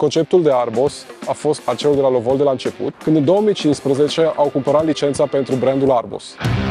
conceptul de Arbos a fost al celor de la Lovol de la început, când în 2015 au cumpărat licența pentru brandul Arbos.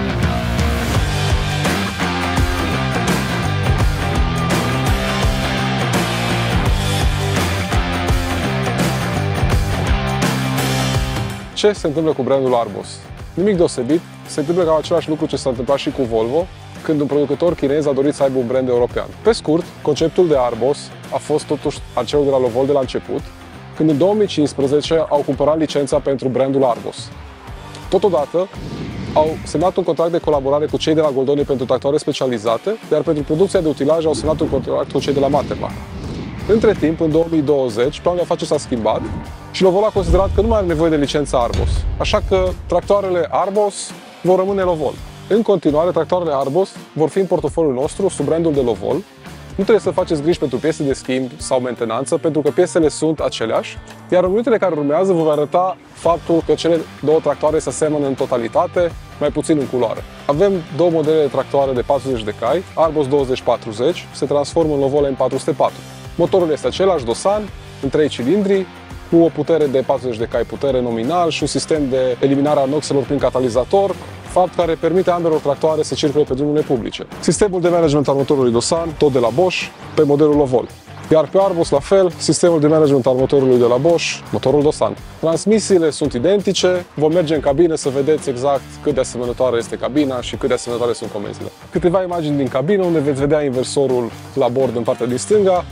Ce se întâmplă cu brandul Arbos? Nimic deosebit, se întâmplă ca același lucru ce s-a întâmplat și cu Volvo, când un producător chinez a dorit să aibă un brand european. Pe scurt, conceptul de Arbos a fost totuși al celor de la Lovol de la început, când în 2015 au cumpărat licența pentru brandul Arbos. Totodată, au semnat un contract de colaborare cu cei de la Goldoni pentru tractoare specializate, iar pentru producția de utilaje au semnat un contract cu cei de la Materla. Între timp, în 2020, planul de afaceri s-a schimbat și Lovol a considerat că nu mai are nevoie de licența Arbos, așa că tractoarele Arbos vor rămâne Lovol. În continuare, tractoarele Arbos vor fi în portofoliul nostru sub brandul de Lovol. Nu trebuie să faceți griji pentru piese de schimb sau mentenanță, pentru că piesele sunt aceleași, iar în minutele care urmează vă va arăta faptul că cele două tractoare se asemănă în totalitate, mai puțin în culoare. Avem două modele de tractoare de 40 de cai, Arbos 2040, se transformă în Lovol M404. Motorul este același, Dosan, în 3 cilindri, cu o putere de 40 de cai putere nominal și un sistem de eliminare a noxelor prin catalizator, fapt care permite ambelor tractoare să circule pe drumurile publice. Sistemul de management al motorului Dosan, tot de la Bosch, pe modelul Lovol. Iar pe Arbos, la fel, sistemul de management al motorului de la Bosch, motorul Dosan. Transmisiile sunt identice, vom merge în cabină să vedeți exact cât de asemănătoare este cabina și cât de asemănătoare sunt comenzile. Câteva imagini din cabină, unde veți vedea inversorul la bord în partea din stânga,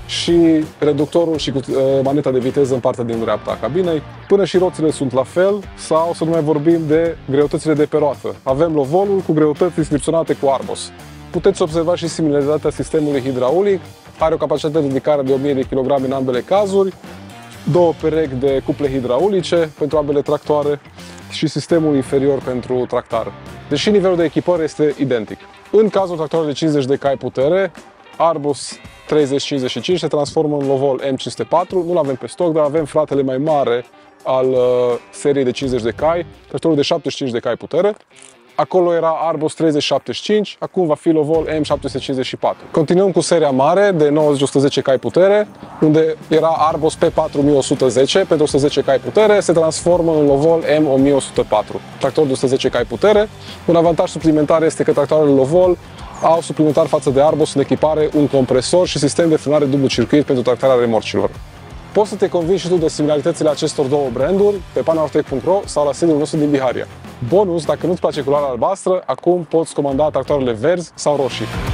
și reductorul și cu maneta de viteză în partea din dreapta a cabinei. Până și roțile sunt la fel, sau să nu mai vorbim de greutățile de pe roată. Avem Lovolul cu greutăți inscripționate cu Arbos. Puteți observa și similaritatea sistemului hidraulic, are o capacitate de ridicare de 1000 de kg în ambele cazuri, două perechi de cuple hidraulice pentru ambele tractoare și sistemul inferior pentru tractare. Deși nivelul de echipări este identic. În cazul tractoarelor de 50 de cai putere, Arbos 3055 se transformă în Lovol M504, nu-l avem pe stoc, dar avem fratele mai mare al seriei de 50 de cai, tractorul de 75 de cai putere. Acolo era Arbos 3075, acum va fi Lovol M754. Continuăm cu seria mare de 90-110 cai putere, unde era Arbos P4110 pentru 110 cai putere, se transformă în Lovol M1104, tractor de 110 cai putere. Un avantaj suplimentar este că tractoarele Lovol au suplimentar față de Arbos în echipare un compresor și sistem de frânare dublu circuit pentru tractarea remorcilor. Poți să te convingi și tu de similaritățile acestor două branduri pe panautech.ro sau la sediul nostru din Biharia. Bonus, dacă nu-ți place culoarea albastră, acum poți comanda tractoarele verzi sau roșii.